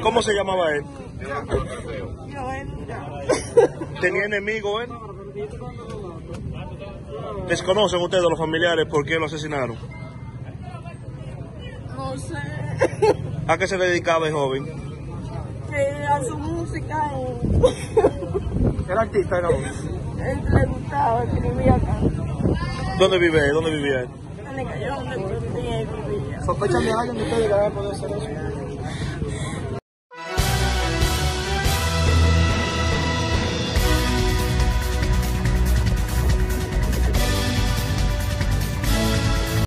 ¿Cómo se llamaba él? Joel. ¿Tenía enemigos él? ¿Desconocen ustedes los familiares por qué lo asesinaron? No sé. ¿A qué se dedicaba el joven? Que a su música ¿Era artista, era? él le gustaba, escribía canto. ¿Dónde vive él? ¿Dónde vivía él? En el callejón de vivía y vivía. ¿Sospechan de alguien de ustedes que haya podido hacer eso?